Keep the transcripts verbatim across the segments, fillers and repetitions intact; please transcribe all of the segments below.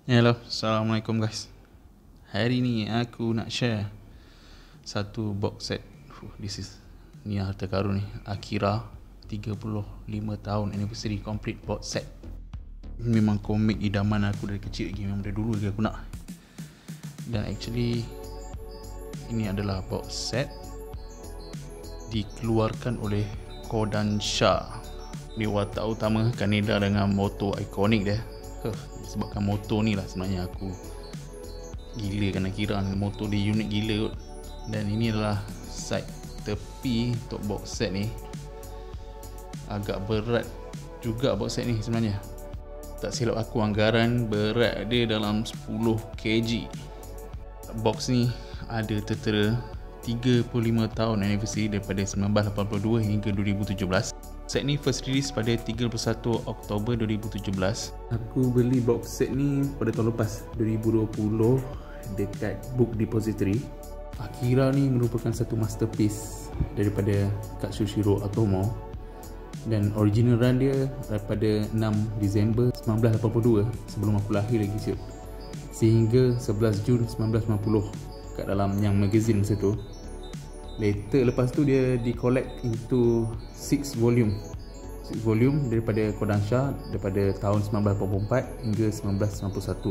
Hello, Assalamualaikum guys. Hari ni aku nak share satu box set. Fuh, This is ni harta karun ni, Akira tiga puluh lima tahun anniversary complete box set. Memang komik idaman aku dari kecil lagi, memang dari dulu lagi aku nak. Dan actually ini adalah box set dikeluarkan oleh Kodansha. Dia watak utama Kaneda dengan motor ikonik dia. Huh, disebabkan motor ni lah sebenarnya aku gila kan Akira. Motor dia unik gila kot. Dan ini adalah side tepi untuk box set ni. Agak berat juga box set ni sebenarnya. Tak silap aku anggaran berat dia dalam sepuluh kilogram. Box ni ada tertera tiga puluh lima tahun anniversary daripada seribu sembilan ratus lapan puluh dua hingga dua ribu tujuh belas. Set ni first release pada tiga puluh satu Oktober dua ribu tujuh belas. Aku beli box set ni pada tahun lepas, dua ribu dua puluh, dekat Book Depository. Akira ni merupakan satu masterpiece daripada Katsushiro Otomo. Dan original run dia daripada enam Disember seribu sembilan ratus lapan puluh dua, sebelum aku lahir lagi siap, sehingga sebelas Jun seribu sembilan ratus sembilan puluh kat dalam yang magazine masa tu. Later lepas tu dia di collect into six volume six volume daripada Kodansha daripada tahun seribu sembilan ratus lapan puluh empat hingga seribu sembilan ratus sembilan puluh satu.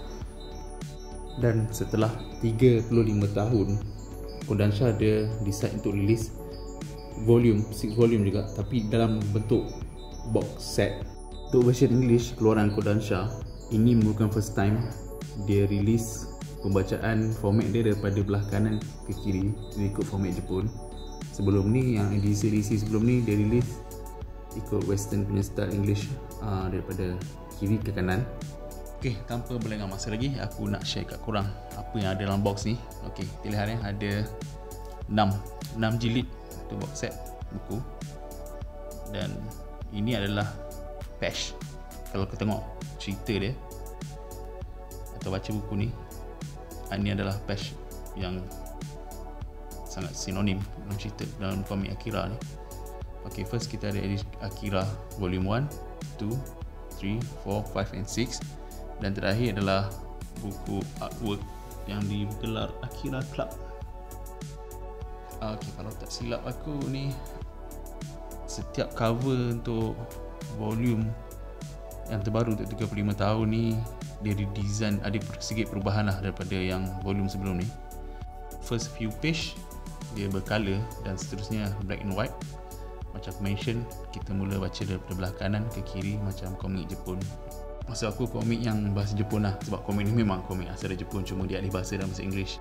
Dan setelah tiga puluh lima tahun, Kodansha dia decide untuk release volume six volume juga, tapi dalam bentuk box set. Untuk version English keluaran Kodansha, ini merupakan first time dia release pembacaan format dia daripada belah kanan ke kiri ikut format Jepun. Sebelum ni, yang edisi-edisi sebelum ni dia release ikut western punya style English, uh, daripada kiri ke kanan. Ok, tanpa berlengah masa lagi, aku nak share kat korang apa yang ada dalam box ni. Ok, pilihannya ada enam jilid untuk box set buku. Dan ini adalah patch. Kalau kita tengok cerita dia atau baca buku ni, ini adalah patch yang sangat sinonim dalam cerita, dalam komik Akira ni. Ok, first kita ada Akira volume one, two, three, four, five and six. Dan terakhir adalah buku artwork yang digelar Akira Club. Ok, kalau tak silap aku ni, setiap cover untuk volume yang terbaru untuk tiga puluh lima tahun ni, dia redesign, ada sedikit perubahan lah daripada yang volume sebelum ni. First few page dia bercolor dan seterusnya black and white. Macam aku mention, kita mula baca daripada belah kanan ke kiri macam komik Jepun. Maksud aku komik yang bahasa Jepun lah, sebab komik ni memang komik asal dari Jepun, cuma dia alih bahasa dalam bahasa English.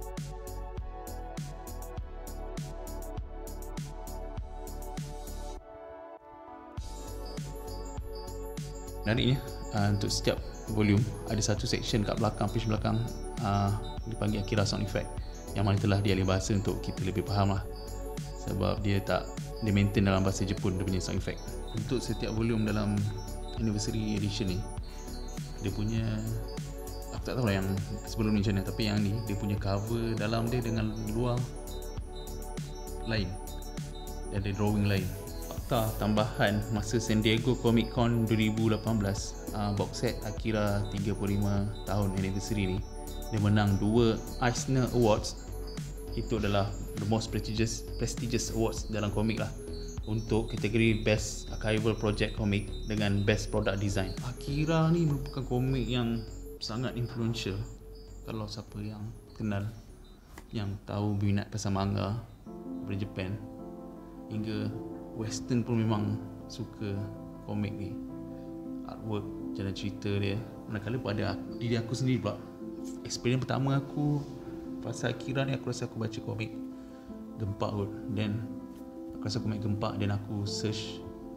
Menariknya, uh, untuk setiap volume ada satu section kat belakang, page belakang, uh, dipanggil Akira Sound Effect, yang mana telah dialih bahasa untuk kita lebih faham lah, sebab dia tak, dia maintain dalam bahasa Jepun dia punya sound effect. Untuk setiap volume dalam anniversary edition ni, dia punya, aku tak tahu lah yang sebelum ni macam mana, tapi yang ni dia punya cover dalam dia dengan luar lain, dia ada drawing lain. Fakta tambahan, masa San Diego Comic Con dua ribu lapan belas, uh, box set Akira tiga puluh lima tahun anniversary ni, dia menang dua Eisner Awards. Itu adalah the most prestigious prestigious awards dalam komik lah, untuk kategori Best Archival Project Comic dengan Best Product Design. Akira ni merupakan komik yang sangat influential. Kalau siapa yang kenal, yang tahu minat pasal manga dari Japan hingga western pun memang suka komik ni. Artwork, jalan cerita dia, manakala pada diri aku sendiri pula, experience pertama aku pasal Akira ni, aku rasa aku baca komik Gempak kot. Dan aku rasa komik Gempak, dan aku search.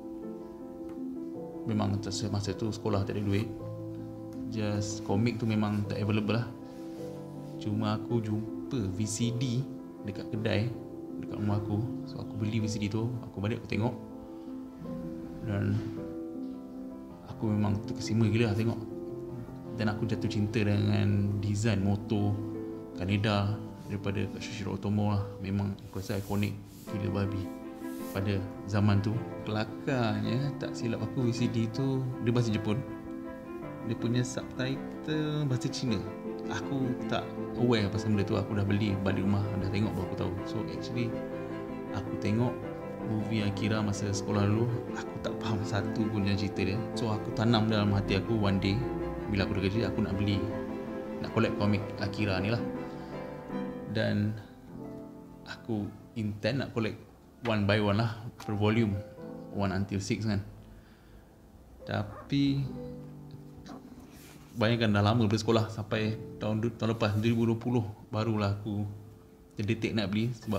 Memang masa tu sekolah tak ada duit, just komik tu memang tak available lah. Cuma aku jumpa V C D dekat kedai dekat rumah aku, so aku beli V C D tu, aku balik aku tengok, dan aku memang terkesima gila lah tengok. Dan aku jatuh cinta dengan design motor Kaneda daripada Katsushiro Otomo lah. Memang aku rasa ikonik gila babi pada zaman tu. Kelakarnya, tak silap aku, V C D tu dia bahasa Jepun, dia punya subtitle bahasa Cina. Aku tak aware pasal benda tu. Aku dah beli balik rumah, dah tengok baru aku tahu. So actually aku tengok movie Akira masa sekolah dulu, aku tak faham satu pun yang cerita dia. So aku tanam dalam hati aku, one day bila aku dah kerja, aku nak beli, nak collect komik Akira ni lah. Dan aku intend nak collect one by one lah, per volume, one until six kan. Tapi bayangkan dah lama dari sekolah, sampai tahun tahun lepas dua ribu dua puluh barulah aku terdetik nak beli, sebab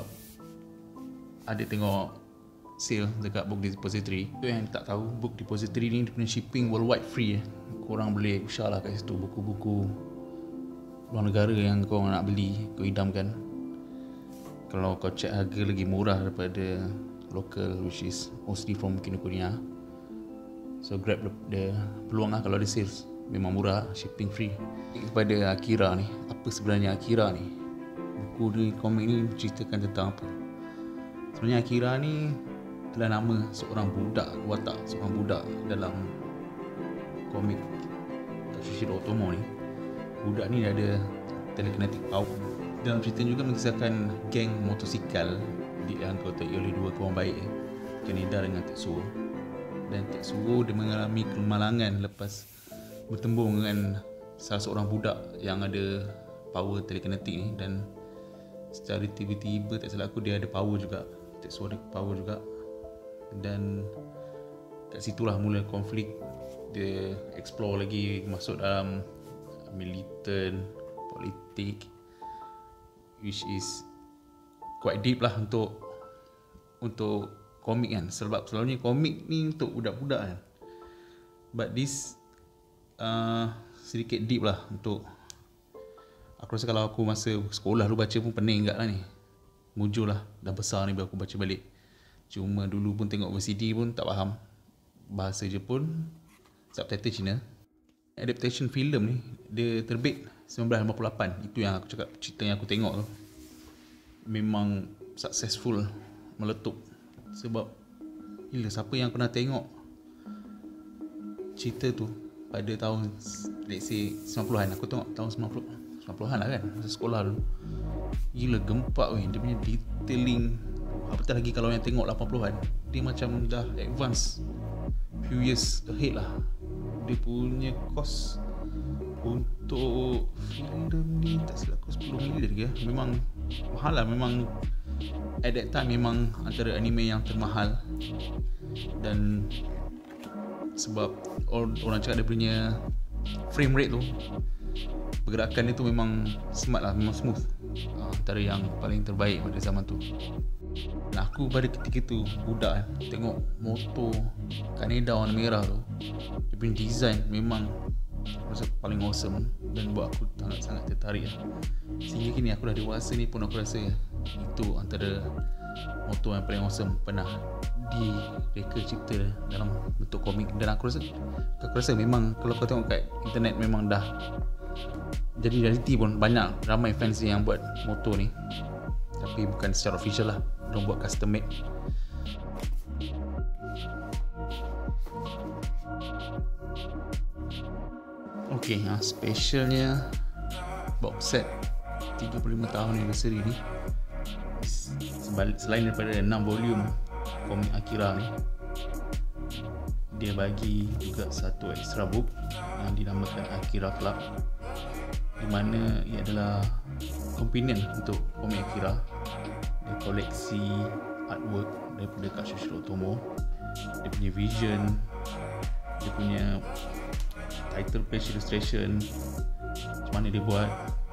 ada tengok sale dekat Book Depository. Tu yang tak tahu, Book Depository ni dia punya shipping worldwide free. Korang boleh usah lah kat situ, buku-buku luar negara yang kau nak beli, kau idamkan. Kalau kau check harga lagi murah daripada local, which is mostly from Kinokuniya. So grab the, the peluang lah kalau ada sales. Memang murah, shipping free. Kepada Akira ni, apa sebenarnya Akira ni? Buku ni, komik ni ceritakan tentang apa? Sebenarnya Akira ni adalah nama seorang budak watak, seorang budak dalam komik Katsuhiro Otomo ni. Budak ni ada telekinetic power. Dalam cerita juga mengisahkan geng motosikal dianggotai oleh dua kawan baik, Kaneda dengan Tetsuo. Dan Tetsuo dia mengalami kemalangan lepas bertembung dengan salah seorang budak yang ada power telekinetik ni. Dan secara tiba-tiba, tak salah aku, dia ada power juga, Tetsuo ada power juga. Dan kat situlah mula konflik. Dia explore lagi, masuk dalam militant, politik, which is quite deep lah untuk untuk komik kan. Sebab selalunya komik ni untuk budak-budak kan, but this uh, sedikit deep lah untuk, aku rasa kalau aku masa sekolah dulu baca pun pening enggak lah ni. Mujur lah, dah besar ni baru aku baca balik. Cuma dulu pun tengok V C D pun tak faham, bahasa Jepun, subtitle Cina. Adaptation filem ni dia terbit sembilan belas lapan puluh lapan. Itu yang aku cakap, cerita yang aku tengok tu memang successful, meletup. Sebab gila, siapa yang pernah tengok cerita tu pada tahun, let's say sembilan puluhan. Aku tengok tahun sembilan puluh, sembilan puluhan lah kan, masa sekolah dulu. Gila, gempak weh, dia punya detailing. Apatah lagi kalau yang tengok lapan puluhan, dia macam dah advance few years ahead lah. Dia punya cost untuk filem ni tak silap aku sepuluh milion ke. Memang mahal lah. Memang at that time memang antara anime yang termahal. Dan sebab orang cakap dia punya frame rate tu, pergerakan dia tu memang smart lah, memang smooth, antara yang paling terbaik pada zaman tu. Dan aku pada ketika tu budak kan, tengok motor Kaneda warna merah tu, dia punya design memang rasa paling awesome dan buat aku sangat-sangat tertarik lah. Sehingga kini aku dah dewasa ni pun aku rasa itu antara motor yang paling awesome pernah direka cipta dalam bentuk komik. Dan aku rasa aku rasa memang kalau kau tengok kat internet memang dah jadi reality pun. Banyak ramai fans yang buat motor ni, tapi bukan secara official lah, diorang buat custom made. Okay, ha, specialnya box set tiga puluh lima tahun anniversary ni, selain daripada enam volume komik Akira ni, dia bagi juga satu extra book yang dinamakan Akira Club, di mana ia adalah companion untuk komik Akira. Dia koleksi artwork daripada Katsuhiro Otomo, dia punya vision, dia punya title page illustration, macam mana dia buat,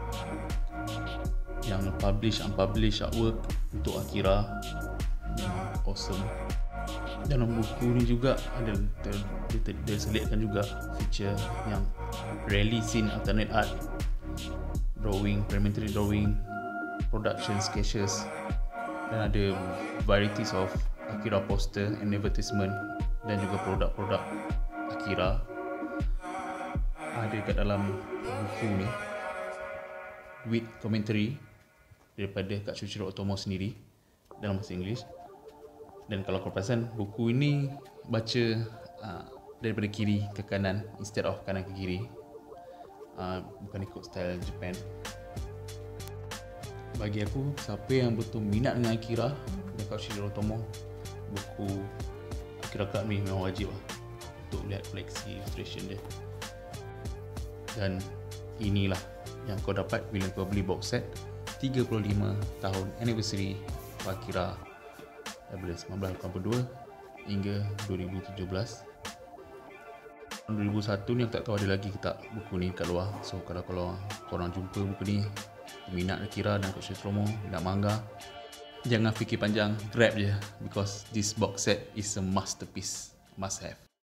yang publish unpublished artwork untuk Akira, memang awesome. Dalam buku ni juga ada dia, dia, dia selitkan juga feature yang rarely seen alternate art, drawing, elementary drawing, production sketches, dan ada varieties of Akira poster and advertisement, dan juga produk-produk Akira ada kat dalam buku ni with commentary daripada Katsuhiro Otomo sendiri dalam bahasa Inggeris. Dan kalau kau perasan, buku ini baca uh, daripada kiri ke kanan instead of kanan ke kiri. Uh, bukan ikut style Japan. Bagi aku, siapa yang betul minat dengan Akira dan Koichiro Otomo, buku Akira Card ni memang wajib lah untuk lihat koleksi illustration dia. Dan inilah yang kau dapat bila kau beli box set tiga puluh lima tahun anniversary Akira daripada seribu sembilan ratus lapan puluh dua hingga dua ribu tujuh belas. Tahun dua ribu satu ni aku tak tahu ada lagi ke tak buku ni kat luar. So kalau kalau korang jumpa buku ni, minat Akira dan Koichiro Otomo, minat manga, jangan fikir panjang, grab je, because this box set is a masterpiece, must have.